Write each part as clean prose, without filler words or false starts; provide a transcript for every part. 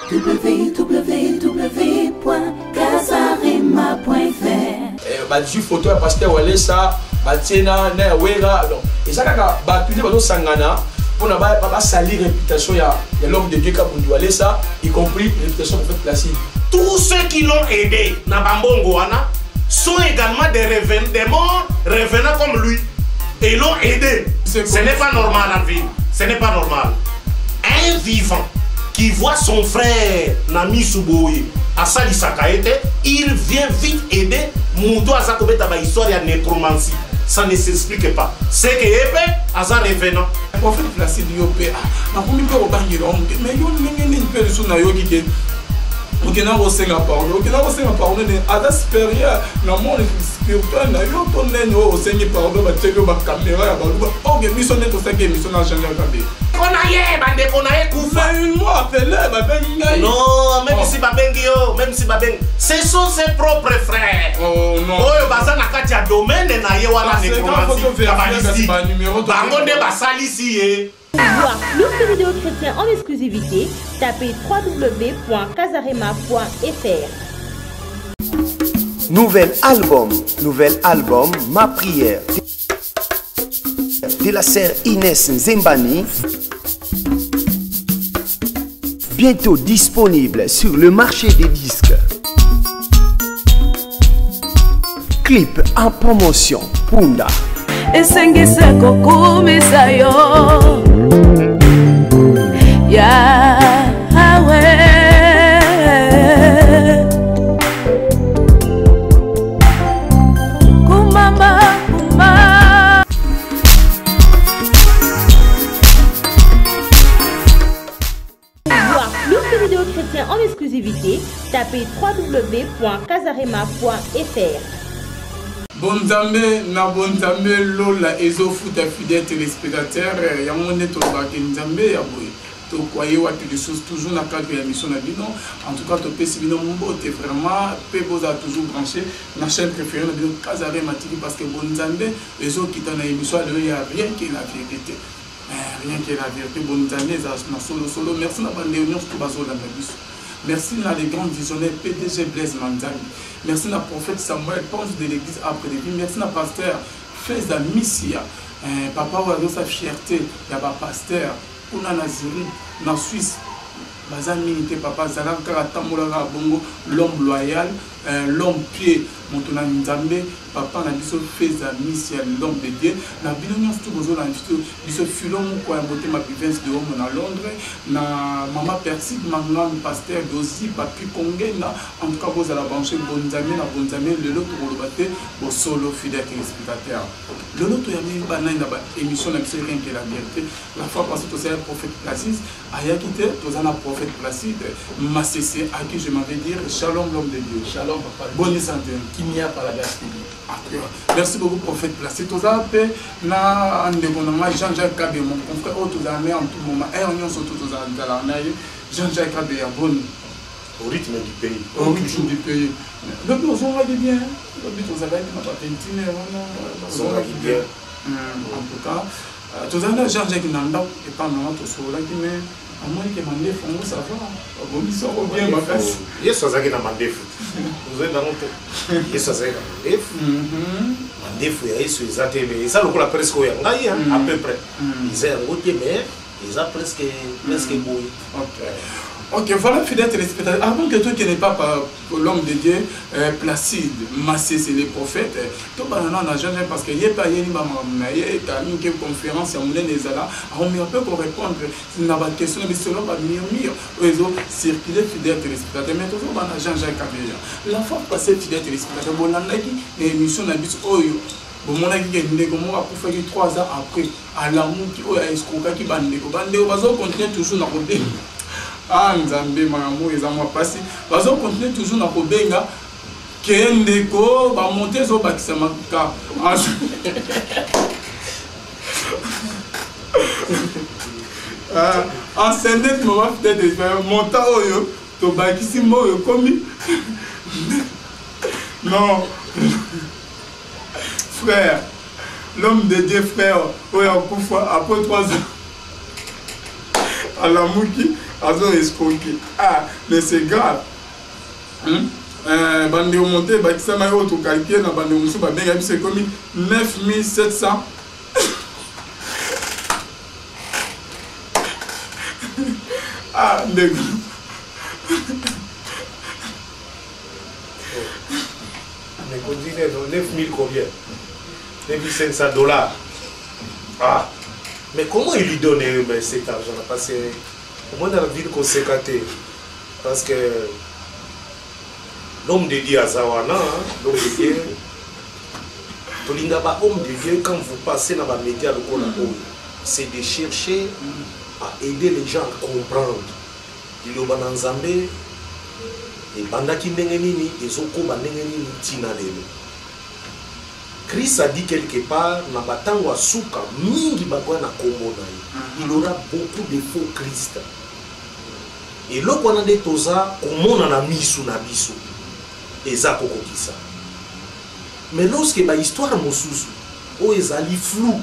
www.casarema.fr. Badi photo ya pasteur wale ça batiena na wera donc et ça kaka ba tuer bazo sangana pour na ba salir réputation ya l'homme de Dieu Kabundu wale ça y compris réputation prophète Placide. Tous ceux qui l'ont aidé na bambongo wana sont également des morts revenants comme lui et ils l'ont aidé. Ce n'est pas normal en vie. Ce n'est pas normal. Un vivant qui voit son frère Nami Souboye à Salisakaete, il vient vite aider Mouto à Zakobeta ba histoire ya nécromancie. Ça ne s'explique pas. C'est que épée à ça revenant. Le prophète Placide yopé na komi pe ko bangi lo mais yo ngene pe so na yo ki on a reçu la parole, on a reçu la parole de Ada supérieur, dans le monde spirituel, on a reçu la parole de la caméra, on a mission de tout ça qui est mission dans le genre de on a eu Koufa. Une mois appelé, non, même si Babengio, même si Babeng, ce sont ses propres frères. Oh non. Oh, Bazan a katia domaine na yewana nécromancie. Bangonde basali ici. Voir plus de vidéos chrétiennes en exclusivité, tapez www.casarema.fr. Nouvel album, Ma prière, de la sœur Inès Nzembani, bientôt disponible sur le marché des disques. Clip en promotion, Punda. Esengisa kokumisa yo Yahweh Kumama kuma. Voir plus de vidéos chrétiennes en exclusivité, tapez www.casarema.fr. Bonzambe na bonzambe lola ezo futa fidèle téléspectateur yangonde to ba nzambe ya boye to kwaye wa de choses toujours na cadre ya mission na bino en tout cas to pesi bino mbote vraiment pe boza toujours branché na chaîne préférée na bino Casarema TV parce que bonzambe ezo kita na émission il y a rien qui est la vérité. Rien qui est la vérité bonzambe za na solo merci na bande union to bazola na biso. Merci à les grands visionnaires PDG Blaise Manzali. Merci à prophète Samuel, ponce de l'église après les vies. Merci à pasteur Feza Missia. Papa ou sa fierté, il y a un pasteur. On a Naziri, en Suisse. Bazan milité, papa Zalan Karatambola Bongo, l'homme loyal, l'homme pied, Montona Nzambe, papa Nabiso Feza Missia, l'homme de Dieu. Na bilonion tout bozo na biso biso filon quoi monter ma province de homme na Londres na maman Perside Magnan pasteur dosi papi Kongena en tout cas vous allez brancher bonzamé na bonzamé le lot pour le battre au solo fidèle téléspectateur le lot ya mi bana na ba émission na biso rien que la vérité la fois passée tout ça prophète Placide aya quitté tout ça na prophète Placide Massessé à qui je m'avais dire shalom l'homme de Dieu shalom papa bonne santé qui n'y a pas la grâce de Dieu. Merci beaucoup prophète Placide tout ça pe na ndekona Jean-Jacques Kabé mon confrère tout ça mais en tout moment et on surtout tout ça dans la Jean-Jacques Kabé a bonne Au rythme du pays. Au rythme du pays. Le besoin va bien. Le but vous avez ma patentine on bien. En tout cas tout ça Jean-Jacques Nanda et pas non tout ça qui mais à moins que mandé fond ça va. Bon ils sont bien ma casse. Yes ça qui na mandé foot. Vous êtes dans le yes ça c'est mandé foot. Mandé foot et ça exact mais ça le coup la presque à peu près. Ils ont roté mais ils ont presque beau. OK. Ok, voilà, fidèle téléspectateur. Avant que toi qui n'es pas l'homme de Dieu, Placide, Massé, c'est les prophètes. Tout le monde n'a jamais parce qu'il n'y a pas une conférence, il y a des ala. On peut répondre à la question, mais selon pas mieux, réseau circuler fidèle téléspectateur. Mais toujours, on a Jean-Jacques Kabé. La fois passée, fidèle téléspectateur, on a une émission dans Oyo. Bon, mon ami qui est comment on fait 3 ans après, à l'amour qui a escroqué qui bande, on va continuer toujours dans le ah Nzambe makambo eza mwa pasi bazo continuer toujours na kobenga kendeko ba monter zo bakisa maka ascendant maman peut-être monta oyo to bakisi moyo komi non frère l'homme de Dieu frère oyo akufa après 3 ans à la mouki, à son escroquer. Ah, mais c'est grave. Bande de monter, ça m'a auto-calqué, dans bande de moussou, c'est comme 9700. Ah, mais continuez, 9000 combien? 9500 $. Ah, mais comment il lui donne cet argent? Parce que comment dans la ville qu'on s'est gâté? Parce que l'homme de Dieu à Zawana, l'homme de Dieu, homme de Dieu, quand vous passez dans les médias, c'est de chercher à aider les gens à comprendre. Il y a un Zambé, et Bandaki Nengenini, et Zoko Banengenini Tinadele. Christ a dit quelque part, Nabatangwa Souka, Mingi Bagwana Komonaï. Il aura beaucoup de faux Christ. Et là, on a des tosa, on a mis sous Nabiso. Et ça, Kokokisa. Mais lorsque l'histoire est moussousou, où ils allaient flou,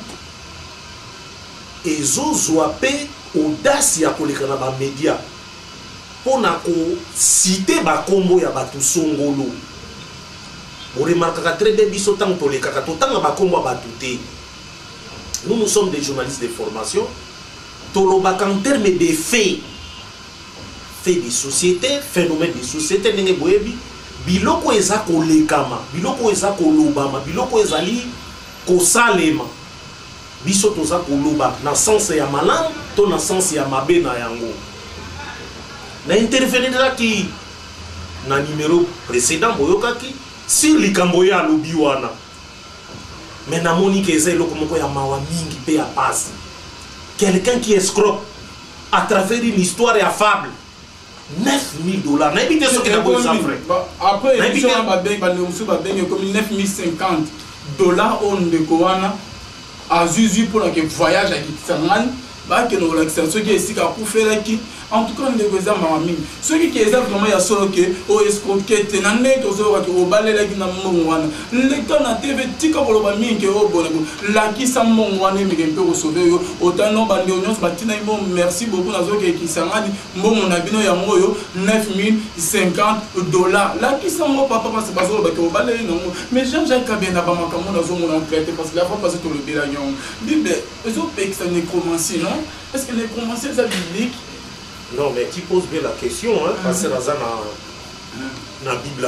et ils ont zoapé audace à koleka na ba média pour citer ba kombo ya batu songolo. Vous remarquerez très bien biso tang toleka ka to tanga ba kombo ba tuté. Nous sommes des journalistes de formation. Toloba en termes de faits, faits de société, phénomènes de société ndenge boyebi, biloko eza kolekama, biloko eza kolobama, biloko ezali kosalema. Biso toza koloba na sens ya malamu to na sens ya mabe na yango. Na intervenir ki na numéro précédent boyokaki sur likambo ya lobi wana. Mais na moni ke eza eloko moko ya mawa mingi pe ya passe. Quelqu'un qui escroque à travers une histoire et à fable. 9000 $. Na ebite so ke na boza frère. Après émission ba beng comme 9050 $ on de kowana à Zuzu pour le voyage à Kitsangan, que nous relaxons, qui est ici à Koufelaki, en tout cas, nous devons avoir mamie. Ceux qui est vraiment à solo que, au escroquet, n'année, au balai, la guina mouane. Les cas na TV, tika pour le mamie qui est au bon, la qui s'en mouane, mais qui peut sauver, autant non, bandéonions, batina, merci beaucoup, Nazo qui Kitsangan, mon abino yamoyo, 9050 $. La qui s'en mou, papa, c'est pas au balai, non, mais Jean-Jacques Kabena, Bamakamon, Nazo, mon enquête, parce que la fois passée, tout le bilan. Bible, les autres pays qui sont nécromancés, non? Est-ce que les nécromancés, c'est biblique? Non, mais tu poses bien la question, hein, parce que dans la Bible,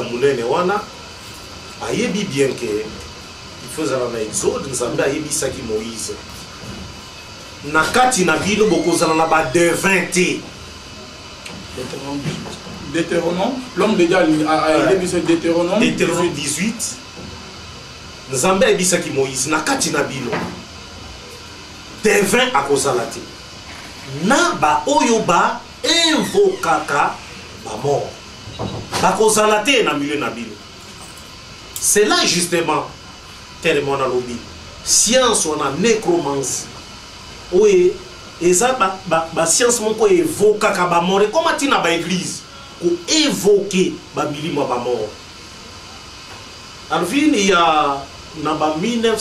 il bien que il faut un exode, nous avons dit ça qui Moïse. Nakati na bino bokozala na ba devin. Deutéronome, l'homme de Dieu a dit Deutéronome 18. Nous avons dit ça qui Moïse. Nakati na bino devin a kozalati. Na ba oyoba invokaka ba mort. Ba kozalate na milieu na bino. C'est là justement tellement na lobby. Science on a nécromancie. Oui, et ça ba science moko évokaka ba mort. Comment tu na ba église pour évoquer ba milimo ba mort. Alors il y a en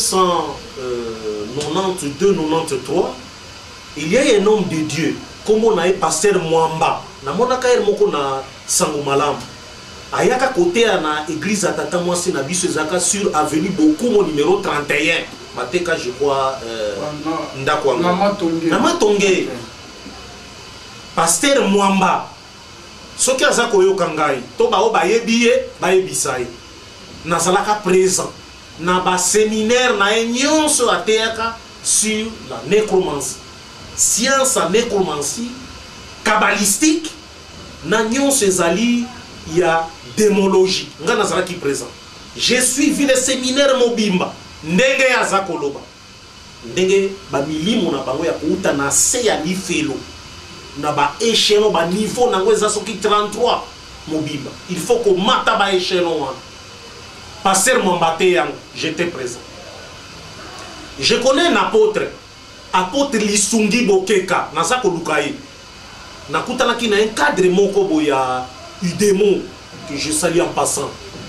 1992-93, il y a un homme de Dieu, comme on a eu pasteur Mwamba, na monaka moko na Sangomalam. Ayaka côté na église atata mwasi na biso ezaka sur avenue Bokumo numéro 31. Mateka je crois Ndakwanga. Na Matonge. Pasteur Mwamba. Soki azako yoka ngai, to ba obayebiye, bayebisai. Nazalaka présent. Na ba séminaire na nyonso ateyaka sur la nécromancie. Science à nécromancie, kabbalistique, na nyonso ezali ya démologie. Nga nazalaki présent. J'ai suivi le séminaire mobimba. Ndenge ya zakoloba. Ndenge ba milimo na bango ya kuuta na se ya lifelo. Na ba échelon ba niveau nango eza soki 33 mobimba. Il faut que mata ba échelon wana. Pasteur Mwambate yang, j'étais présent. Je connais un apôtre, apôtre Lisungi Bokeka, Nazako Lukaï. Nakutana ki na un cadre moko boya Udemo que je salue en passant.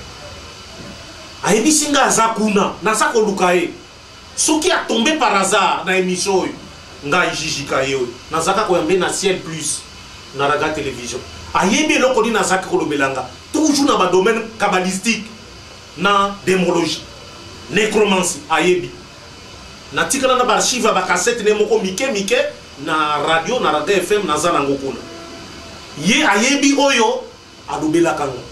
Ayebi singa Zakuna, Nazako Lukaï. Ce qui a tombé par hasard dans l'émission, ngai jijika yo nazaka koyambe na ciel plus na raga télévision ayebi eloko ni nazaka kolobelanga toujours na ba domaine kabbalistique na démologie nécromancie ayebi na tikala na ba archive ba cassette ne moko mike na radio na raga FM na zala ngokuna ye ayebi oyo alobelaka ngo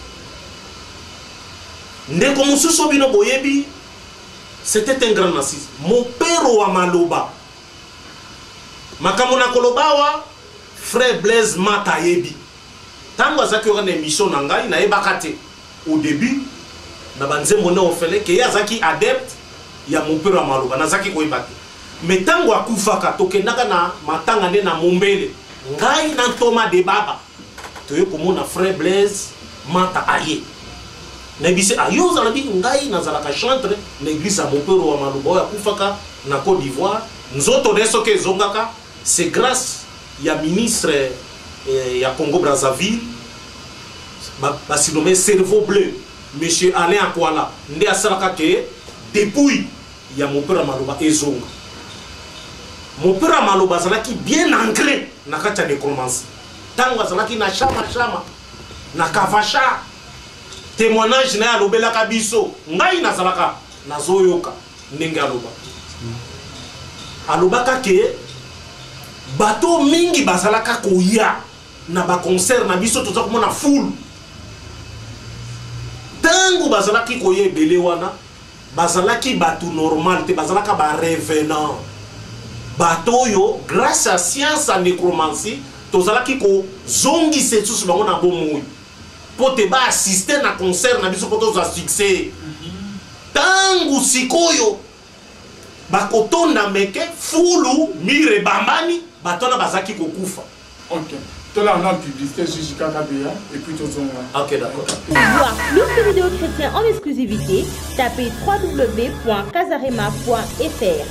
ndeko mususu bino boyebi. C'était un grand narcisse. Mon père wa maloba. Makamona kolobawa frère Blaise Matayebi. Tango azaki ora na émission na ngai na ebakate au début na banze mona ofele ke yazaki adepte ya mon père wa maloba nazaki ko ebate. Mais tango akufaka tokendaka na matanga nde na mombele ngai na Thomas de Baba. Toyo komona frère Blaise Mataye. Nebise ayo zalabi ngai nazalaka chantre l'église à mon père wa maloba ya kufaka na Côte d'Ivoire nzoto deso ke zongaka c'est grâce ya ministre ya Congo Brazzaville basi nommé cerveau bleu monsieur Alain Akwala nde asalaka ke depuis ya mon père wa maloba ezonga mon père wa maloba zalaki bien ancré na kati ya nécromancie tango zalaki na chama na kavasha témoignage na alobela kabiso ngai nazalaka nazoyoka ndenge alobaka ke bato mingi bazalaka koya na ba concert na biso toza komona full tango bazalaki koya ebele wana bazalaki bato normal te bazalaka ba revenant bato yo grâce à science à nécromancie tozalaki ko zongi setsus bango na bomoi pour te ba assister na concert na biso poto za succès tangu sikoyo bakotonda meke fulu mire bambani batona bazaki kokufa. OK. Tout là on a publicité Jijika Kabea et puis tout ça. OK, d'accord. Pour voir plus de vidéos chrétiennes en exclusivité, tapez www.kazarema.fr.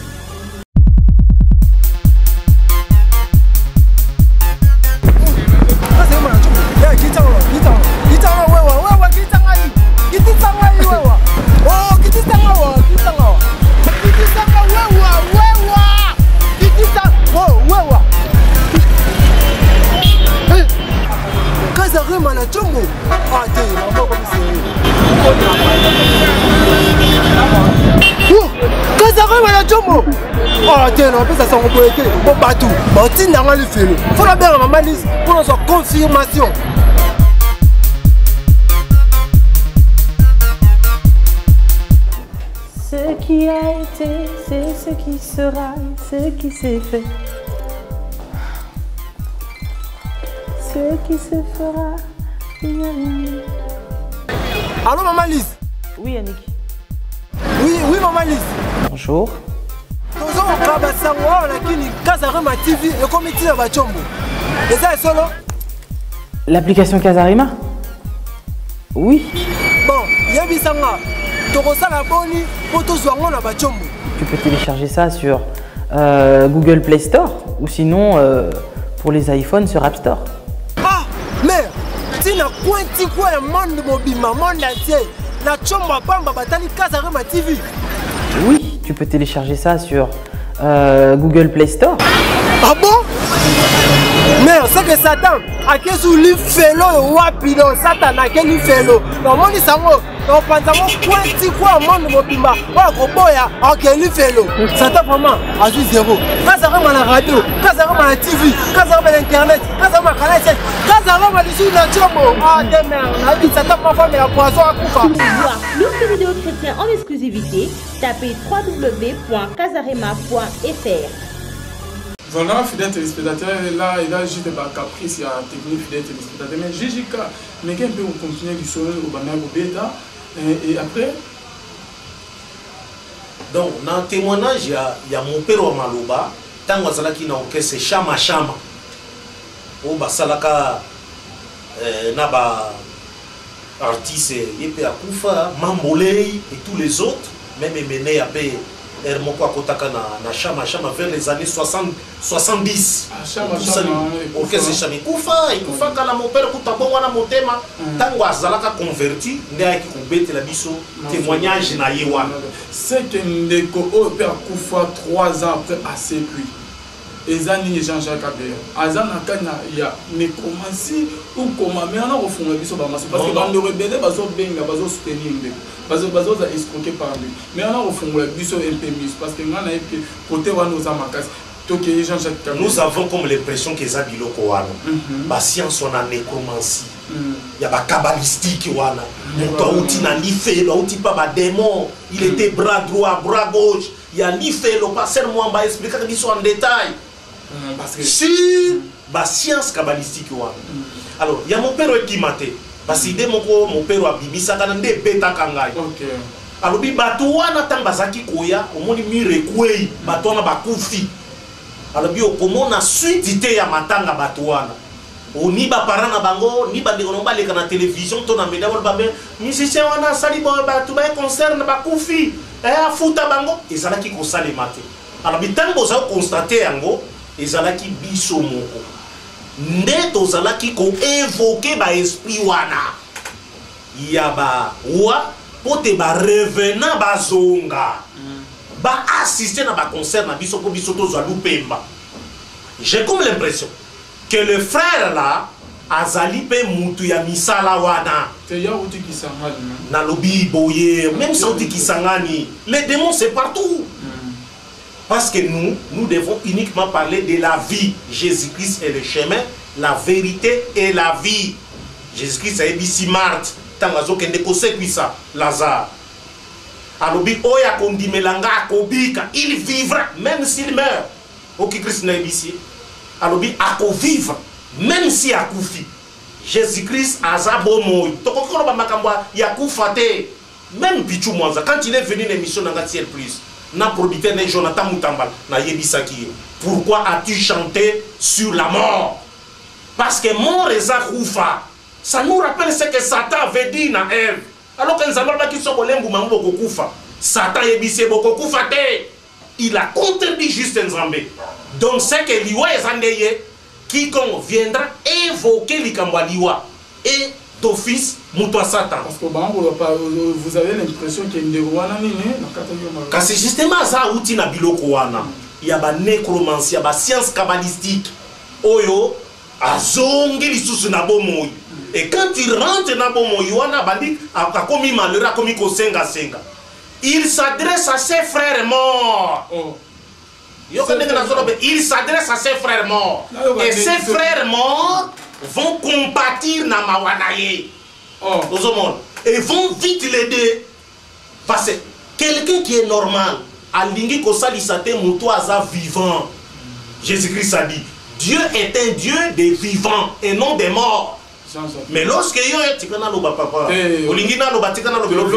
Confirmation. Ce qui a été, c'est ce qui sera, ce qui s'est fait. Ce qui se fera, il n'y a rien. Allô Maman Lise? Oui Yannick. Oui Maman Lise. Bonjour. L'application Kazarema? Oui. Bon, tu peux télécharger ça sur Google Play Store ou sinon pour les iPhones sur App Store. Ah, merde! Si na pointi quoi le monde mobile, monde entier, la chomba bamba batali Kazarema TV. Oui, tu peux télécharger ça sur Google Play Store. Ah bon? Merde, c'est que Satan a qu'est-ce que félo wapido Satan a qu'est-ce félo. Non, mon isango, non panzamo pointi quoi monde mobile, wa koboya a qu'est-ce félo. Satan vraiment a juste zéro. Kazarema la radio, Kazarema la TV, Kazarema l'internet, Kazarema canal 7, Kazarema dessus la chombo. Ah de merde, la vie Satan ma femme la poisson à coupa. Pour voir plus de vidéos chrétiennes en exclusivité, tapez www.kazarema.fr. Voilà, fidèle téléspectateur, là, il a juste des caprices, il y a une technique fidèle téléspectateur. Mais Jijika, mais quand on continue du son au Bana Beta, et après. Donc, dans le témoignage, il y a mon père wa maloba, tant que c'est na orchestre Chama Chama. Au Basalaka, naba artiste, Yepe Akufa, Mambolei et tous les autres, même Emene Ape Hermoko Akotaka na Chama vers les années 70. Ok, c'est Chama. Koufa kala mon père Koutabon wana motema tango azalaka converti ndé ki kubete la biso témoignage na yewana. C'est que ndeko o père Koufa 3 ans après à ses pluies. Ezani Jean-Jacques Kabila. Azana kana ya nécromancie ou comment mais on a refondé biso ba parce que bande rebelle bazo benga bazo soutenir ndeko. Bazo za escroqué par lui. Mais on a refondé biso un peu mieux parce que ngana epé côté wa nous amakas. Jean-Jacques Kabila. Nous avons comme l'impression que Zabilo Kowana. Ba science on a nécromancie. Il y a ba kabbalistique wana. Moto outi na life, outi pas ba démon. Il était bras droit, bras gauche. Il y a life le pasteur moi va expliquer biso en détail. Parce que si la science kabbalistique alors il y a mon père qui m'a dit parce que mon père a bibi ça quand ndé beta kangai alors bi batuana tambazaki koya omoni mire kwei batona bakufi alors bi okomona suite ité ya matanga batuana oni ba parana bango ni ba ndeko ba leka na télévision to na média ba ben musicien wana sali bo batu ba concert na bakufi afuta bango ezalaki ko salemate alors bi tango za constater yango ezalaki biso moko nde tozalaki ko évoquer ba esprit wana ya ba wa pote ba revenant ba zonga ba assister na ba concert na biso ko biso to za lupemba. J'ai comme l'impression que le frère là azali pe mutu ya misala wana te ya uti kisangani na lobi boye même sans uti kisangani les démons c'est partout. Parce que nous devons uniquement parler de la vie. Jésus-Christ est le chemin, la vérité et la vie. Jésus-Christ a dit Marthe, tangazo kende kosekwi ça, Lazare. Alobi oya kondimelanga akobika, il vivra même s'il meurt. Ok Christ na ici. Alobi ako vivre même si akufi. Jésus-Christ azabo moy. Tokokolo ba makambwa yakufa te. Même Pichu Mwanza quand il est venu l'émission nanga Ciel Plus. Na producteur de Jonathan Moutambal na yebisaki. Pourquoi as-tu chanté sur la mort? Parce que mort eza kufa. Ça nous rappelle ce que Satan avait dit na Ève. Alors que Nzambe ba ki sokolembu mambo kokufa. Satan yebise boko kufa te. Il a contredit juste Nzambe. Donc c'est que liwa ezandeye quiconque viendra évoquer likambwa liwa et d'office Moutoua Satan. Parce que vous avez l'impression qu'il y a des car c'est justement ça outil na biloko wana. Il y a ba nécromancie, il y a ba science kabbalistique. Oyo azongi lisusu na bomoyi. Et quand il rentre na bomoyi wana bandi akomi malheureux akomi ko senga. Il s'adresse à ses frères morts. Il s'adresse à ses frères morts. Et ses frères morts vont compatir na mawanaye. Et vont vite l'aider. Parce que quelqu'un qui est normal, alingi kosalisate mutoaza vivant. Jésus-Christ a dit, Dieu est un Dieu des vivants et non des morts. Mais lorsque yo tikana lo papa, olingina lo batikana lo bilo.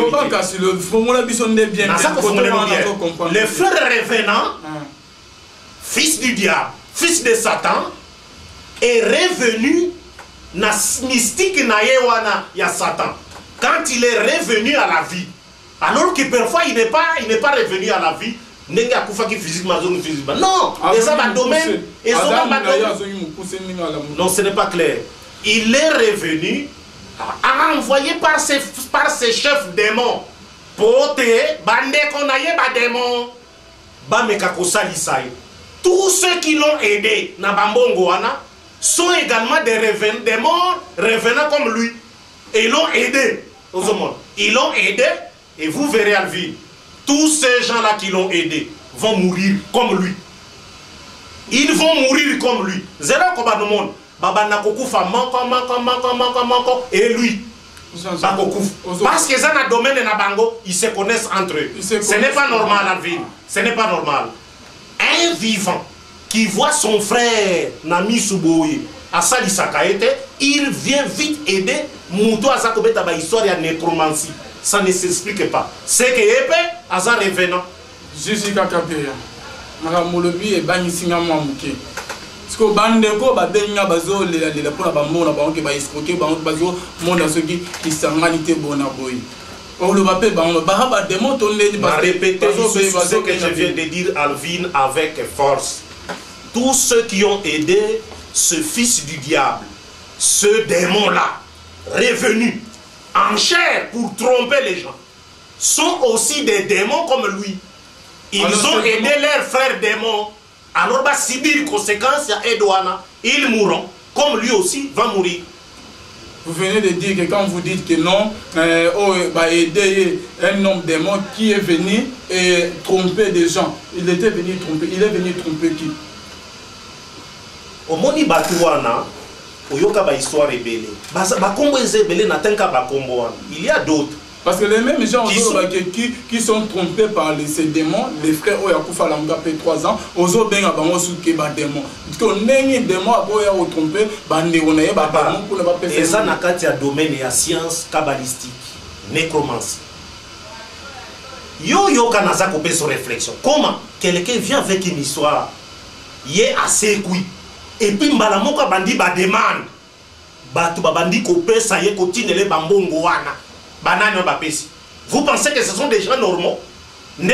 Le frère revenant, fils du diable, fils de Satan, est revenu na mystique na yewana ya Satan. Quand il est revenu à la vie, alors que parfois il n'est pas revenu à la vie, non, non, ce n'est pas clair. Il est revenu envoyé par ses chefs démons. Pote, bande konaye ba démon, ba mekakosa lisaï. Tous ceux qui l'ont aidé, na bambongo wana, sont également des morts revenant comme lui. Et ils l'ont aidé. Ils l'ont aidé et vous verrez à vie. Tous ces gens-là qui l'ont aidé vont mourir comme lui. Ils vont mourir comme lui. Zéro comme dans le monde. Baba Nakokufa manko et lui. Parce que dans le domaine de Nabango, ils se connaissent entre eux. Ce n'est pas normal à vivre. Ce n'est pas normal. Un vivant qui voit son frère Nami Souboye à Salisakaete, il vient vite aider Moutou à Zakobeta ba histoire de nécromancie. Ça ne s'explique pas. C'est que épée à sa revenant. Jésus Kakapéa. Maramolobi et Banisinga Mouké. Parce que Bandeko, Babenga Bazo, les pona Bamona, Banque, Baiscoke, Bazo, Monda Soki, qui s'en manité Bonaboy. On le va démon répéter ce que je viens de dire, Alvin, avec force. Tous ceux qui ont aidé ce fils du diable, ce démon-là, revenu en chair pour tromper les gens, sont aussi des démons comme lui. Ils ont aidé leurs frères démons. Alors, si il y a des conséquences, ils mourront, comme lui aussi va mourir. Vous venez de dire que quand vous dites que non, aider un homme démon qui est venu et tromper des gens. Il était venu tromper. Il est venu tromper qui? Au moni batuana, au yoka ba histoire rebelle. Ba kombo ezebele na tenka ba kombo wana. Il y a d'autres. Parce que les mêmes gens qui sont trompés par ces démons, les frères Oyakoufa Langa fait 3 ans, Ozo Benga Bango Souké ba démon. Parce que les démons Aboya ont trompé, Bande Onaye ba démon pour ne pas passer. Et ça n'a qu'à être domaine et à science kabbalistique, nécromancie. Yo kanaza kopé son réflexion. Comment quelqu'un vient avec une histoire, il est assez couille. Et puis mbalamoka bandi ba demande. Batu ba bandi kopé ça y est continue les bambongo wana. Vous pensez que ce sont des gens normaux? Je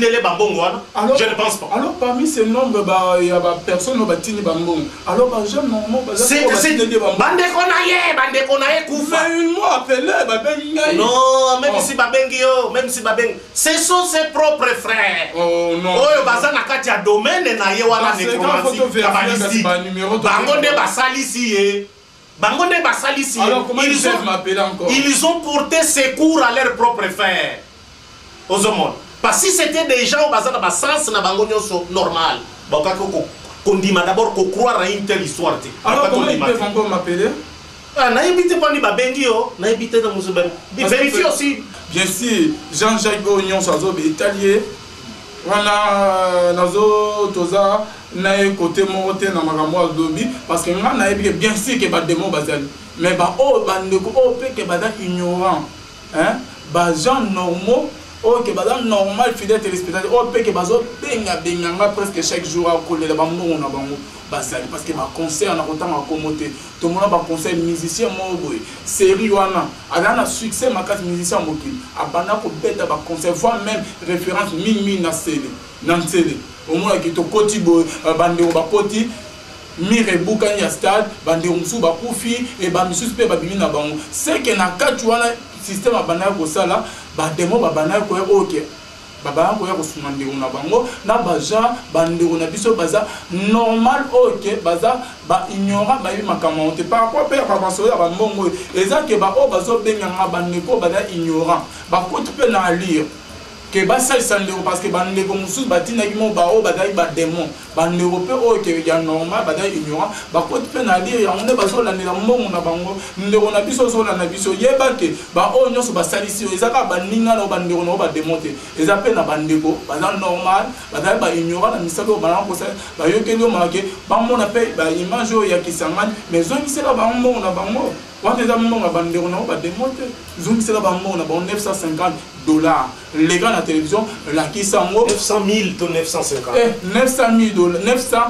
ne pense pas. Alors parmi ces nombres, il y a personne qui batine bambon. Alors les gens normaux, c'est bande konaye koufa. Mais une mois appelé non, même si babengio, même si babeng, ce sont ses propres frères. Oh non. Oh bazana kati ya domaine na ye wana nécromancie kabbalistique. Bangonde basalisi. Alors comment ils peuvent m'appeler encore? Ils ont porté secours à leurs propres frères. Aux hommes. Parce que si c'était des gens au bazar sens na bangonyo normal. Qu'on dit d'abord qu'on croire à une telle histoire. Alors comment ils peuvent encore m'appeler? Na évité pas ni babengio, na évité dans musulman. Vérifiez aussi. Bien sûr, Jean-Jacques Ognon Sazo italien. Voilà nazo toza na côté monté na makamwa lobby parce que nga na bien sûr que ba démon bazali mais ba o bandeko o pe que ba ignorant hein ba gens normaux o que ba normal fidèle téléspectateur o pe que bazo benga presque chaque jour à coller ba mbongo na bango bazali parce que ba concert na kotanga komote to mona ba concert musicien mo boy série wana ana succès makas musicien mokili abana ko beta ba concert voire même référence mingi na sele na télé au moins qui to koti bo bandeko ba koti mire bukani ya stade bandeko musu ba kufi et ba misus pe ba bimi na bango c'est que na kati wana système abana ko sala ba demo ba bana ko OK baba ko ya kosumande una bango na baja bandeko na biso baza normal OK baza ba ignora ba makamante par quoi pe ba basoya ba mbongo ezake ba o bazo benga bandeko baza ignorant ba ko pe na lire que basa sandero parce que bandeko musu batina ki mo ba o badai ba démon bandeko pe o ke ya normal badai ignorant ba ko pe na lire ya onde baso la ndela mbongo na bango ndeko na biso so na biso yeba ke ba o nyoso basalisi ezaka baninga na bandeko na ba démonter eza pe na bandeko baza normal badai ba ignorant na misalo ba ko sa ba yokelo marqué ba mona pe ba image ya kisangani mais zo misela ba mbongo na bango quand les hommes ont abandonné, on va démonter. Zoom, c'est là, on a 950 $. Les gars à la télévision, la qui s'en 900 000 to 950. 900 000 $.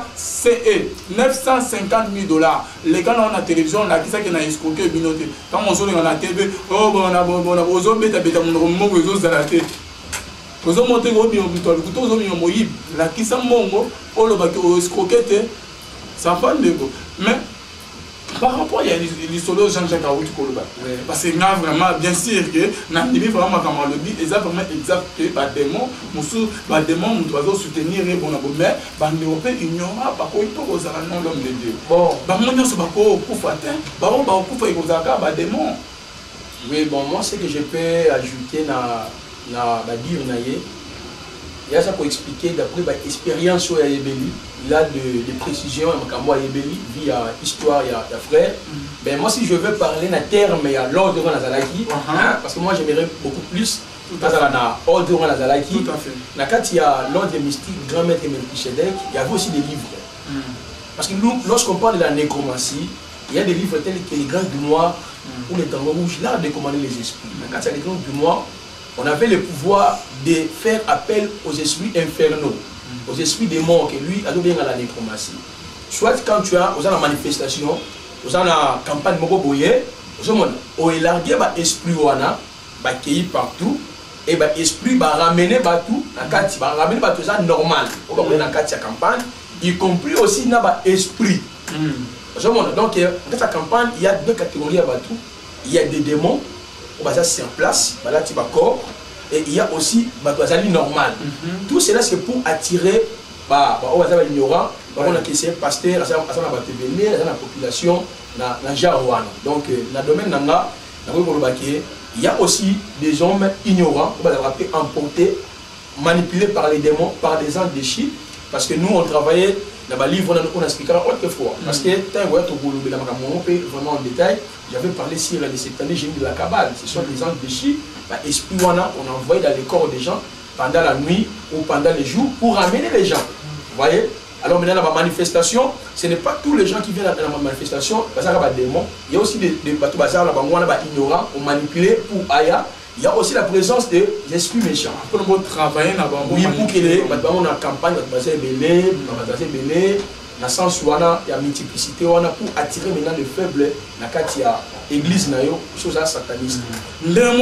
950 000 $. Les gars à la télévision, la qui s'en a escroqué, binoté. Quand on se regarde la TV, oh, on a besoin de mon réseau à la télé. Vous avez monté au milieu, vous avez mis la qui s'en mongo, oh, le bateau escroqué, ça fait de go. Mais par rapport à l'histoire de Jean-Jacques Aoudi Koloba, parce que vraiment, bien sûr que n'a vraiment comme le dit, exactement exact que les démons, nous devons soutenir les bons mais l'Europe ignore par quoi il faut aux non l'homme de Dieu. Bon, nous sommes au Koufatin, on va au Koufa et aux démons. Oui, bon, moi, ce que je peux ajouter dans la dire, il y a ça pour expliquer d'après l'expérience sur Yebeli. Il a des précisions à Yebeli via histoire et frère. Mais moi, si je veux parler en terme, il y a l'ordre de Nazalaki. Parce que moi, j'aimerais beaucoup plus. L'ordre de Nazalaki. Tout à fait. Quand il y a l'ordre mystique, grand maître Melchisedec, il y avait aussi des livres. Parce que nous, lorsqu'on parle de la nécromancie, il y a des livres tels que les grands grimoires ou les tangots rouges, l'art de commander les esprits. Quand il y a les grands grimoires, on avait le pouvoir de faire appel aux esprits infernaux, aux esprits des morts, que lui a donné à la nécromancie. Soit quand tu as la manifestation, tu as la campagne Mogo Boye, tu as élargi l'esprit wana, accueilli partout et bah esprit va ramener tout na kati va ramener tout ça normal on va na kati ya campagne y compris aussi na ba esprit donc dans cette campagne il y a deux catégories à tout il y a des démons on va ça c'est en place là tu vas corps et il y a aussi bah normal tout cela c'est pour attirer bah on va ça ignorant on a essayé pasteur ça na ba tebele na population na jarouana donc na domaine nanga il y a aussi des hommes ignorants qui vont être emportés, manipulés par les démons, par des anges déchis. Parce que nous, on travaillait dans le livre, on a expliqué autrefois. Parce que, vraiment en détail, j'avais parlé sur les 70 génies de la Kabbale. Ce sont des anges déchis, esprit on a envoyé dans les corps des gens pendant la nuit ou pendant les jours pour ramener les gens. Vous voyez? Alors maintenant, dans la manifestation, ce n'est pas tous les gens qui viennent à la manifestation, parce qu'il y a des démons. Il y a aussi des ignorants, on manipulé pour Aya. Il y a aussi la présence des esprits méchants. Pour travailler dans oui, pour qu'il y ait une campagne, dans le sens où il y a multiplicité, pour attirer maintenant les faibles, il y a l'église, chose sataniste. Il y a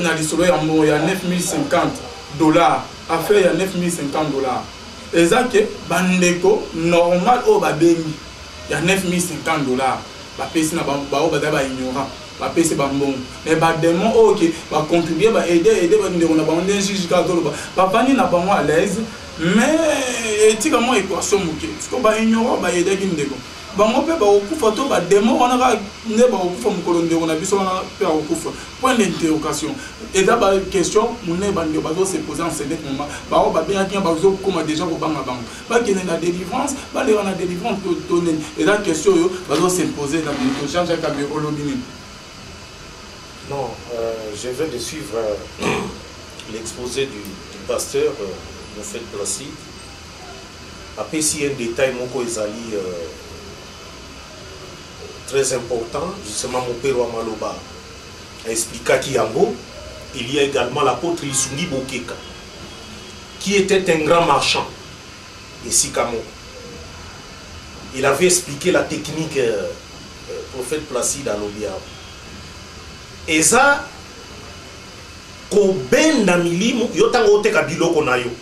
9050 $. Affaire, il y a 9050 $. Et ça que bandeko normal au babengi il y a 9050 $. Ba pesi na ba ignorant ba pesi ba mbongo mais ba démon OK ba contribuer ba aider ba ndeko na ba ndé jusqu'à tolo ba bani na bango à l'aise mais etika mo équation muke parce que ba ignorant ba aider ki ndeko bango pe ba okufa to ba démon on a ne ba okufa mukolo ndeko na biso na pe okufa point d'interrogation et là ba question mune ba ndeko ba se poser en ce moment ba ba bien ki ba zo comme déjà ko banga bango ba ki na délivrance ba le na délivrance to donner et là question yo ba zo se poser dans le change ka bi olobini. Non, je vais de suivre l'exposé du pasteur Moufet Placide. Après, s'il y a un détail, mon ezali très important, justement, mon père Maloba a expliqué qu'Yango, il y a également l'apôtre Isungi Bokeka, qui était un grand marchand, et Sikamo. Il avait expliqué la technique prophète Placide à l'Obiab. Et ça, kobenda milimu yotango oteka biloko na yo.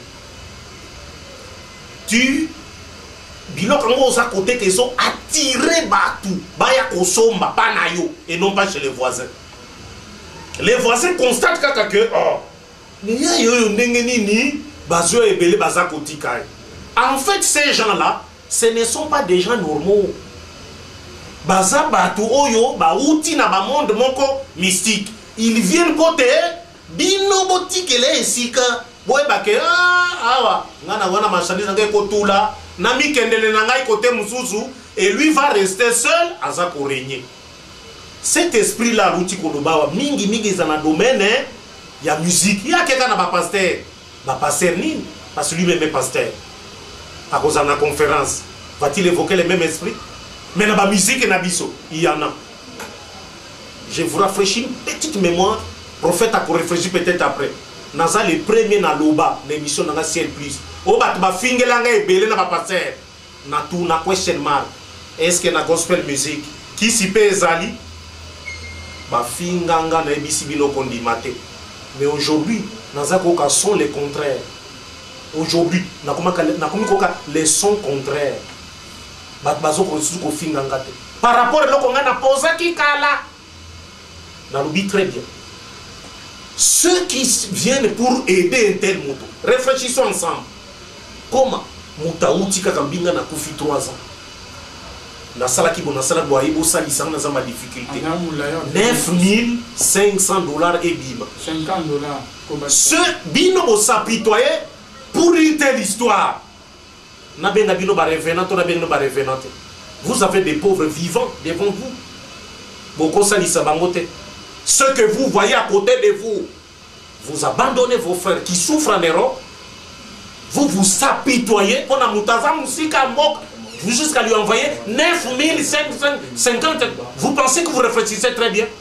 Tu biloko ngo oza côté que sont attirés batu baya kosomba pa na yo et non pas chez les voisins. Les voisins constatent que oh mais yo ndenge nini bazo ebele baza kotika. En fait ces gens-là, ce ne sont pas des gens normaux. Baza batu oyo ba uti na ba monde moko mystique. Ils viennent côté bino boutique les sika boy bake awa ngana wana marchandise ngai kotula na mikendele na ngai côté mususu et lui va rester seul aza ko régner. Cet esprit là uti kolobawa mingi za na domaine ya musique ya keka na ba pasteur ni parce que lui même pasteur à cause de la conférence va-t-il évoquer les mêmes esprits? Mais dans la musique et dans la biso, il y en a. Je vous rafraîchis une petite mémoire. Prophète a réfléchir peut-être après. Naza les premiers dans l'Oba, l'émission dans la ciel plus. Oba tu vas finir là et belé na passer. Na tout na question mark. Est-ce que na gospel music qui s'y peut ezali? Ba finganga na ebisi bilo kondimate. Mais aujourd'hui, naza koka sont les contraires. Aujourd'hui, na koka les sons contraires. Par rapport à ce qui est très bien. Ceux qui viennent pour aider un tel moto, réfléchissons ensemble. Comment Moutaouti Kakambinga n'a pas 3 ans? Na sala ki bona sala boaibo sali sang na za ma difficulté. 9500 $ et bima. 50 $. Ce bino bo s'apitoyer pour une telle histoire. Vous avez des pauvres vivants devant vous. Ce que vous voyez à côté de vous, vous abandonnez vos frères qui souffrent en Europe. Vous vous apitoyez. Vous jusqu'à lui envoyer 9550. Vous pensez que vous réfléchissez très bien?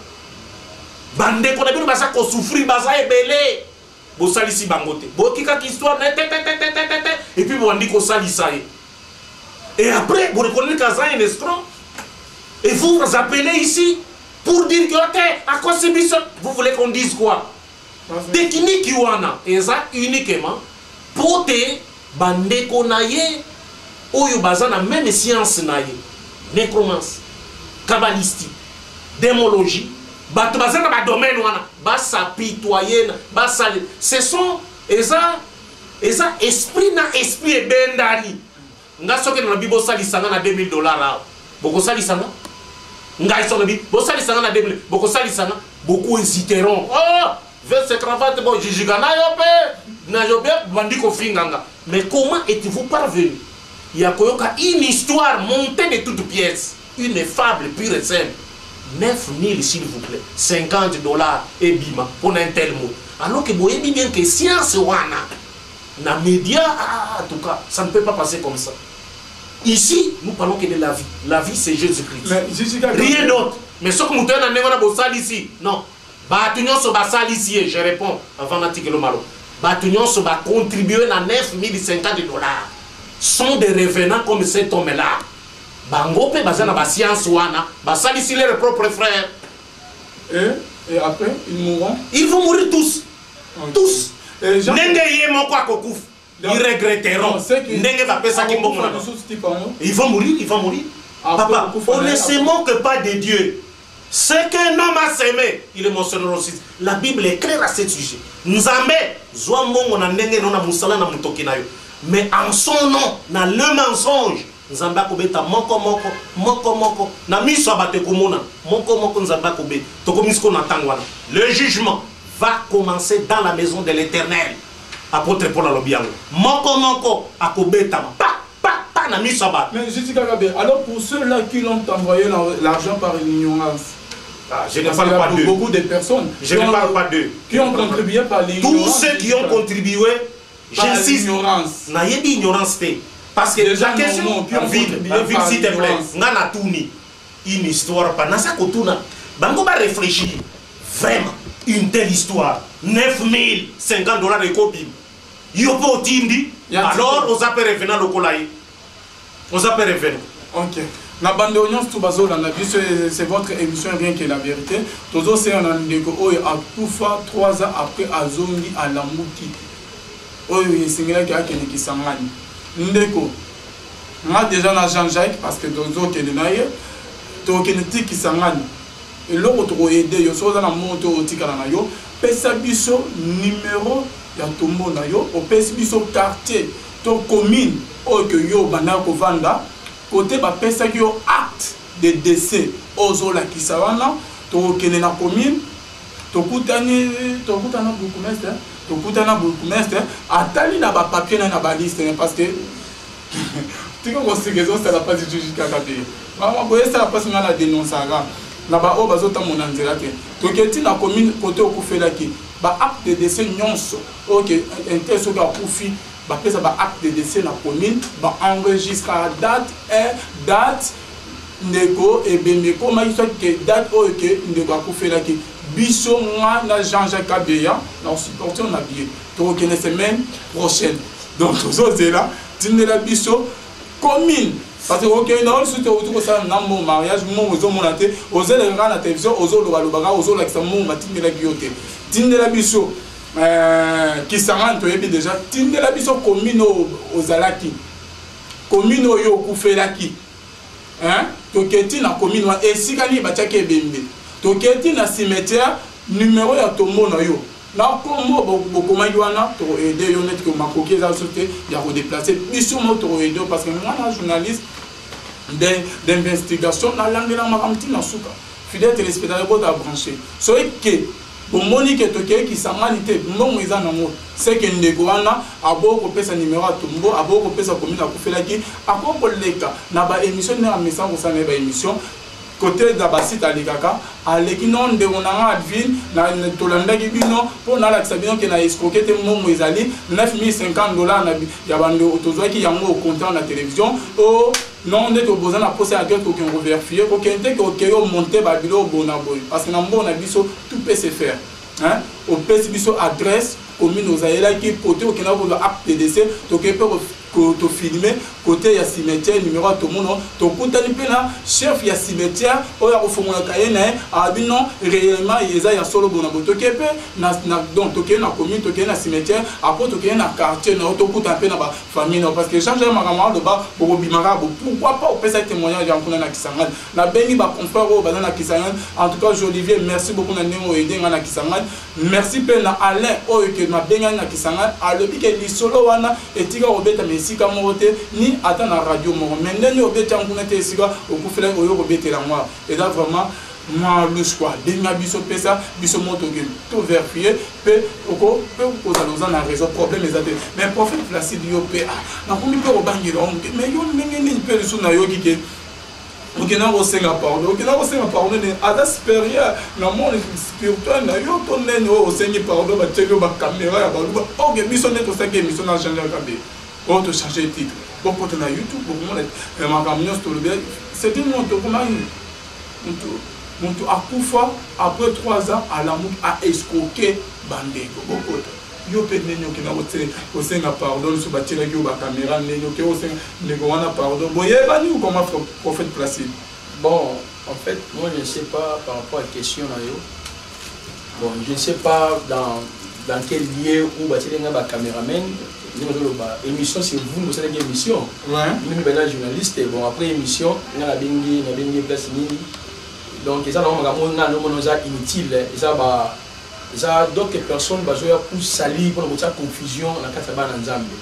Bosalisi bangote. Bokika histoire et puis vous dit qu'on salisa. Et après vous reconnaissez qu'Aza est un escroc. Et vous vous appelez ici pour dire que à cause de vous voulez qu'on dise quoi? technique wana eza uniquement pour te bandeko na ye oyo baza na même science na ye nécromancie kabbalistique démologie bato baza na ba domaine wana basapitoyer basale ce sont eza esprit na esprit ebendani nga soki na bibo salisanga na $2000 awa boko salisanga nga iso na bi bo salisanga na $2000 boko salisanga beaucoup hésiteront veste cravate bon jijigana yope na yobe bandiko finganga. Mais comment êtes-vous parvenu? Il y a une histoire montée de toutes pièces, une fable pure et simple. 9000 s'il vous plaît, $50 et bima pour un tel mot. Alors que vous voyez bien que science wana na média, en tout cas, ça ne peut pas passer comme ça. Ici, nous parlons que de la vie. La vie, c'est Jésus-Christ. Rien d'autre. Mais ce que nous avons ici, non. Ici, je réponds avant l'article malo. Batunion va contribuer à $9050. Sont des revenants comme cet homme-là. Bango pe bazana ba science wana, basali si leurs propres frères. Et après, ils mourront. Ils vont mourir tous. Okay. Tous. Nenge ye moko akokufa. Ils regretteront. Nenge va pesa ki mbongo na. Ils vont mourir, ils vont mourir. Papa, on ne se moque pas de Dieu. Ce qu'un homme a semé, il est mentionné aussi. La Bible est claire à ce sujet. Nzambe, zwa mbongo na ndenge na musala na mutoki na yo. Mais en son nom, na le mensonge, Nzamba kobeta moko na miso abate komona moko Nzamba kobe tokomisko na tangwana. Le jugement va commencer dans la maison de l'Éternel. Apôtre Paul alobiango moko akobeta pa na miso abate. Mais je dis Kagabe, alors pour ceux-là qui l'ont envoyé l'argent par l'ignorance, je ne parle pas d'eux. Beaucoup de personnes. Je ne parle pas d'eux. Qui ont contribué par l'ignorance. Tous ceux qui ont contribué, j'insiste, n'ayez ignorance. Parce que la question, vide s'il te plaît, n'a une histoire, pas n'a kotuna. Bango va réfléchir. Vraiment, une telle histoire. $9050 de copie. Yopo tindi. Alors, on s'appelle revenant le colaï. On s'appelle revenant. Ok. Na bande oignon tout bazola na vie c'est votre émission rien que la vérité. Tozo c'est un ndeko oyo akufa 3 ans après azongi alamuki. Oyo singela ki akene ki sangani. Ndeko. Moi déjà na Jean-Jacques parce que tozo kene naye to kene tiki sangani. Et loko to aider yo so na moto otikala na yo pesa biso numéro ya tombo na yo o pesa biso quartier to commune oyo que yo bana ko vanda. Côté ba pesa ki yo acte de décès ozola kisawana to kene na commune to kutana bourgmestre atali na ba papier na ba liste parce que tu ko séquezo ça la pas du juge kakabe mama boye ça pas nga la dénonçara na ba o bazota mon anzela te to keti na commune côté okufela ki ba acte de décès nyonso OK inteso ka kufi ba pesa ba acte de décès na commune ba enregistre date ndeko ebemeko ma iso ke date o ke ndeko akufela ki biso nga na Jean-Jacques Kabeya na supporter on a bien to ke na semaine prochaine donc zo zela tinela biso commune parce que OK na so to ko sa na mo mariage mo zo monate ozela nga na télévision ozolo balobaka ozolo akisa mo matimela biote tinela biso Kisangani toyebi déjà tindela biso commune ozalaki commune oyo okufelaki hein toketi na commune wa esikani batiaki ebembe toketi na cimetière numéro ya tombo na yo na kombo bokomaki wana to aider yo net ko makoki za sote ya ko déplacer biso mo to aider parce que moi na journaliste d'investigation na langela makamti na suka fidèle téléspectateur bota branché so que pour Monique et qui s'amanité, non, ils en ont. C'est que nous avons abord pesa numéro à tombeau, abord pesa commune à Koufelaki, à quoi pour les cas, n'a pas émission, n'a pas message, ça n'est pas émission. Côté d'Abasit à l'Ekaka, à l'équinon de mon ville, na Tolanda Gibino, pour n'a l'accès qui n'a escroqué mon Moisali, $9050, il y a un autozoa qui a un compte à la télévision, oh. Non, on est au besoin de poser à quelqu'un qui ont vérifié, qui ont monté Babylone au Bonaboy. Parce que dans le bon abisso, tout peut se faire. Au PC adresse, commune aux Aïla qui est côté au Kena pour acte de décès, donc il peut filmer côté ya cimetière numéro à tout le monde to kutani pena chef ya cimetière oya kofongola kayena abino réellement yeza ya solo bona botoke pe na donc toke na commune toke na cimetière après toke na quartier na to kuta pe na ba famille parce que changer makama de ba pour bimara pourquoi pas au ça témoignage en kuna na Kisangani na bengi ba confrère au bana na Kisangani en tout cas Olivier merci beaucoup na ndemo aider na Kisangani merci pe na Alain oyo que na benga na Kisangani alobi ke lisolo wana etika obeta mesika mote ni ata na radio mo mendeni obeta nguna te esika okufela oyo obetela moi et là vraiment moi le choix benga biso pesa biso moto que tout vérifier pe oko pe ko za na réseau problème ezate mais prophète Placide yo pe na komi pe obangela mais yo ngeni pe le na yo kike ok na osenga pardon ne ada supérieur na monde spirituel na yo to nene o sengi pardon ba tshelo ba caméra ya ba luba ok biso ne to sake mission na changer kabe o to changer titre bon côté na YouTube pour moi ma camion to le c'est une moto comment moto akufa après 3 ans à la moto a escroqué bandeko bon côté yo pe nenyo ki na osenga pardon so batira ki ba caméra nenyo ki osenga nego wana pardon boye bani ou comment prophète Placide. Bon, en fait, moi je ne sais pas par rapport à la question là yo. Bon, je ne sais pas dans quel lieu où batira ba caméraman, émission c'est vous nous savez émission. Ouais. Nous ben journaliste bon après émission na bengi place ni. Donc ça non on inutile, ça ba ça d'autres personnes bazoya pour salir pour la confusion na kataba na nzambe.